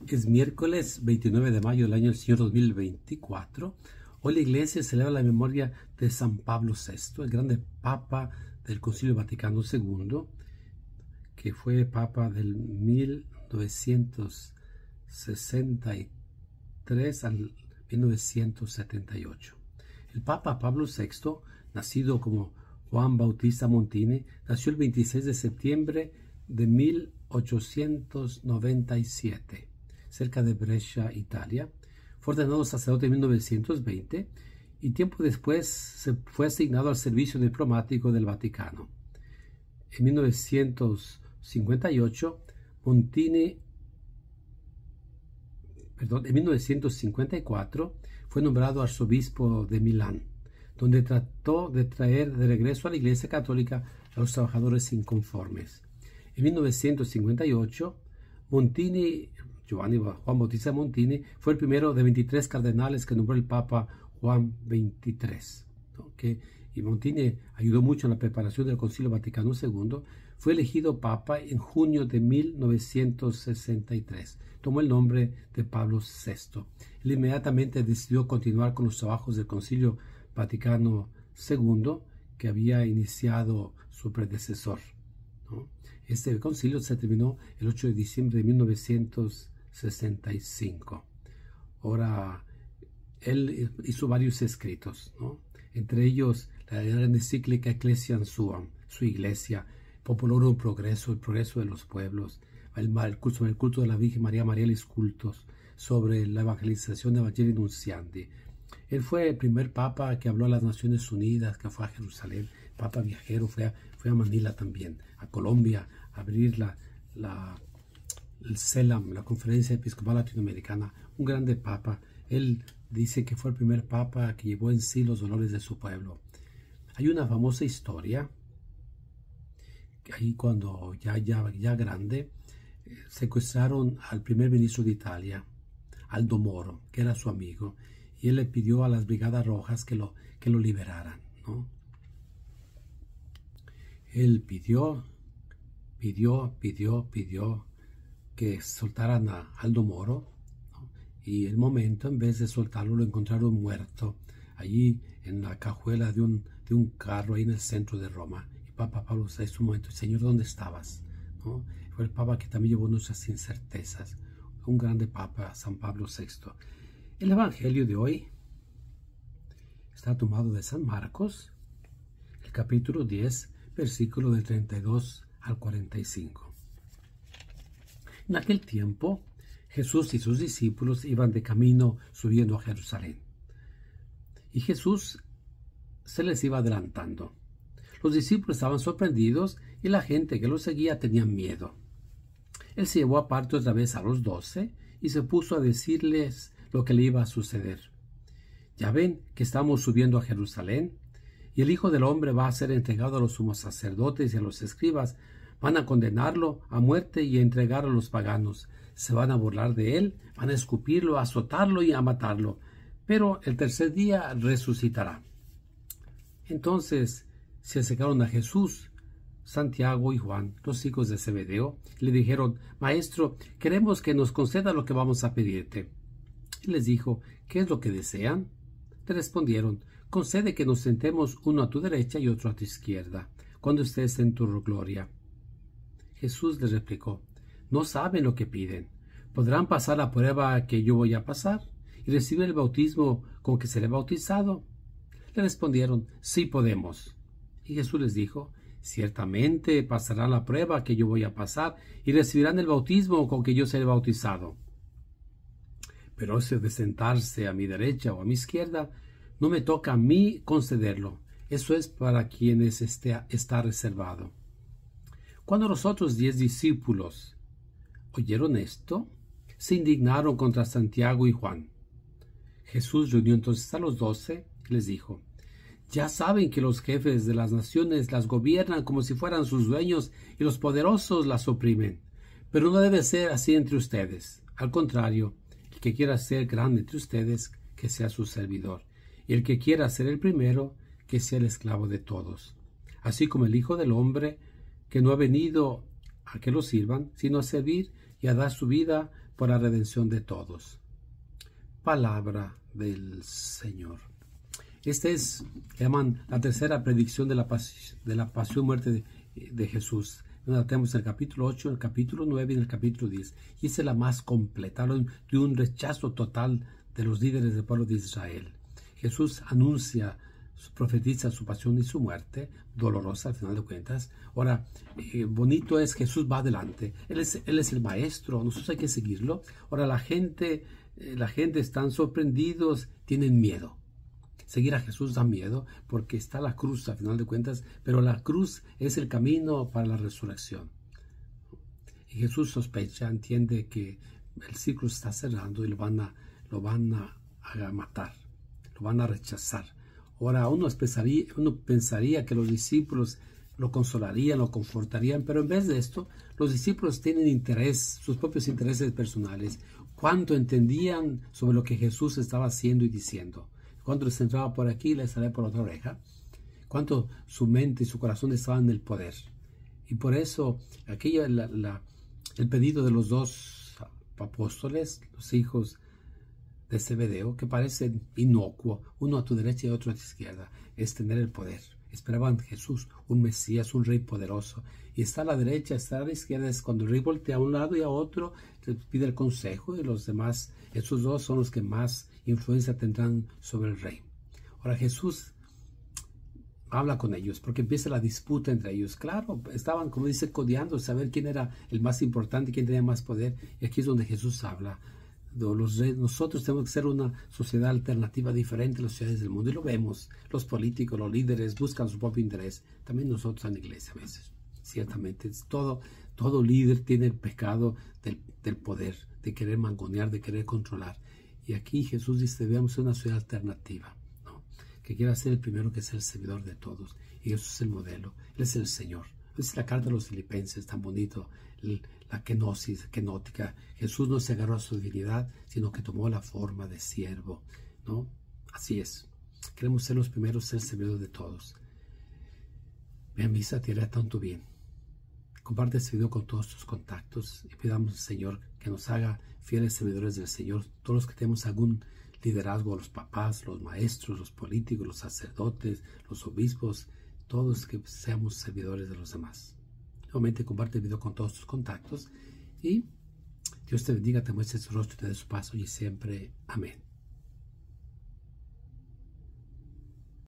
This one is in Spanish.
Es miércoles 29 de mayo del año del Señor 2024. Hoy la Iglesia celebra la memoria de San Pablo VI, el grande Papa del Concilio Vaticano II, que fue Papa del 1963 al 1978. El Papa Pablo VI, nacido como Juan Bautista Montini, nació el 26 de septiembre de 1897. Cerca de Brescia, Italia. Fue ordenado sacerdote en 1920 y tiempo después se fue asignado al servicio diplomático del Vaticano. En 1954 fue nombrado arzobispo de Milán, donde trató de traer de regreso a la Iglesia Católica a los trabajadores inconformes. En 1958, Juan Bautista Montini fue el primero de 23 cardenales que nombró el Papa Juan XXIII. Y Montini ayudó mucho en la preparación del Concilio Vaticano II. Fue elegido Papa en junio de 1963. Tomó el nombre de Pablo VI. Él inmediatamente decidió continuar con los trabajos del Concilio Vaticano II que había iniciado su predecesor. Este concilio se terminó el 8 de diciembre de 1965. Ahora, él hizo varios escritos, entre ellos la gran encíclica Ecclesiam Suam, su iglesia, Populorum Progreso, el progreso de los pueblos, el culto de la Virgen María, Marialis Cultos, sobre la evangelización de Evangelii Nunciandi. Él fue el primer papa que habló a las Naciones Unidas, que fue a Jerusalén, papa viajero, fue a Manila también, a Colombia, a abrir el CELAM, la Conferencia Episcopal Latinoamericana, un grande papa. Él dice que fue el primer papa que llevó en sí los dolores de su pueblo. Hay una famosa historia, que ahí cuando ya grande, secuestraron al primer ministro de Italia, Aldo Moro, que era su amigo, y él le pidió a las Brigadas Rojas que lo liberaran, Él pidió que soltaran a Aldo Moro, y el momento, en vez de soltarlo, lo encontraron muerto allí en la cajuela de un carro ahí en el centro de Roma. Y Papa Pablo VI, un momento, Señor, ¿dónde estabas? Fue el Papa que también llevó nuestras incertezas. Un grande Papa, San Pablo VI. El Evangelio de hoy está tomado de San Marcos, el capítulo 10, versículo del 32 al 45. En aquel tiempo, Jesús y sus discípulos iban de camino subiendo a Jerusalén. Y Jesús se les iba adelantando. Los discípulos estaban sorprendidos y la gente que los seguía tenía miedo. Él se llevó aparte otra vez a los 12 y se puso a decirles lo que le iba a suceder. Ya ven que estamos subiendo a Jerusalén, y el Hijo del Hombre va a ser entregado a los sumos sacerdotes y a los escribas. Van a condenarlo a muerte y a entregarlo a los paganos. Se van a burlar de él, van a escupirlo, a azotarlo y a matarlo. Pero el tercer día resucitará. Entonces se acercaron a Jesús, Santiago y Juan, los hijos de Zebedeo, y le dijeron: Maestro, queremos que nos conceda lo que vamos a pedirte. Y les dijo: ¿Qué es lo que desean? Le respondieron: Concede que nos sentemos uno a tu derecha y otro a tu izquierda, cuando estés en tu gloria. Jesús les replicó: No saben lo que piden. ¿Podrán pasar la prueba que yo voy a pasar y recibir el bautismo con que seré bautizado? Le respondieron: Sí podemos. Y Jesús les dijo: Ciertamente pasarán la prueba que yo voy a pasar y recibirán el bautismo con que yo seré bautizado. Pero eso de sentarse a mi derecha o a mi izquierda, no me toca a mí concederlo. Eso es para quienes está reservado. Cuando los otros 10 discípulos oyeron esto, se indignaron contra Santiago y Juan. Jesús reunió entonces a los 12 y les dijo: Ya saben que los jefes de las naciones las gobiernan como si fueran sus dueños y los poderosos las oprimen. Pero no debe ser así entre ustedes. Al contrario, el que quiera ser grande entre ustedes, que sea su servidor. Y el que quiera ser el primero, que sea el esclavo de todos. Así como el Hijo del Hombre, que no ha venido a que lo sirvan, sino a servir y a dar su vida por la redención de todos. Palabra del Señor. Esta es, llaman la tercera predicción de la pasión muerte de Jesús. La tenemos en el capítulo 8, en el capítulo 9 y en el capítulo 10. Y esa es la más completa, de un rechazo total de los líderes del pueblo de Israel. Jesús anuncia, profetiza su pasión y su muerte, dolorosa al final de cuentas. Ahora, bonito es Jesús va adelante. Él es el maestro, nosotros hay que seguirlo. Ahora, la gente están sorprendidos, tienen miedo. Seguir a Jesús da miedo porque está la cruz al final de cuentas, pero la cruz es el camino para la resurrección. Y Jesús sospecha, entiende que el ciclo está cerrando y lo van a matar, lo van a rechazar. Ahora uno pensaría que los discípulos lo consolarían, lo confortarían, pero en vez de esto, los discípulos tienen interés, sus propios intereses personales. ¿Cuánto entendían sobre lo que Jesús estaba haciendo y diciendo? Cuánto les entraba por aquí, les salía por otra oreja. Cuánto su mente y su corazón estaban en el poder. Y por eso, el pedido de los dos apóstoles, los hijos de Zebedeo, que parecen inocuo, uno a tu derecha y otro a tu izquierda, es tener el poder. Esperaban Jesús, un Mesías, un rey poderoso. Y está a la derecha, está a la izquierda, es cuando el rey voltea a un lado y a otro, le pide el consejo, y los demás, esos dos son los que más influencia tendrán sobre el rey. Ahora Jesús habla con ellos, porque empieza la disputa entre ellos. Claro, estaban, como dice, codeando, saber quién era el más importante, quién tenía más poder. Y aquí es donde Jesús habla. Nosotros tenemos que ser una sociedad alternativa diferente a las sociedades del mundo, y lo vemos. Los políticos, los líderes buscan su propio interés. También nosotros en la iglesia a veces. Ciertamente, todo líder tiene el pecado del poder, de querer mangonear, de querer controlar. Y aquí Jesús dice, debemos ser una sociedad alternativa, ¿no? Que quiera ser el primero, que sea el servidor de todos. Y Jesús es el modelo, Él es el Señor. Es la carta de los Filipenses, tan bonito, la kenosis, kenótica. Jesús no se agarró a su divinidad, sino que tomó la forma de siervo, ¿no? Así es. Queremos ser los primeros, ser el servidor de todos. Ven, misa, te hará tanto bien. Comparte este video con todos tus contactos y pidamos al Señor que nos haga fieles servidores del Señor. Todos los que tenemos algún liderazgo, los papás, los maestros, los políticos, los sacerdotes, los obispos, todos que seamos servidores de los demás. Nuevamente comparte el video con todos tus contactos y Dios te bendiga, te muestre su rostro y te dé su paso y siempre. Amén.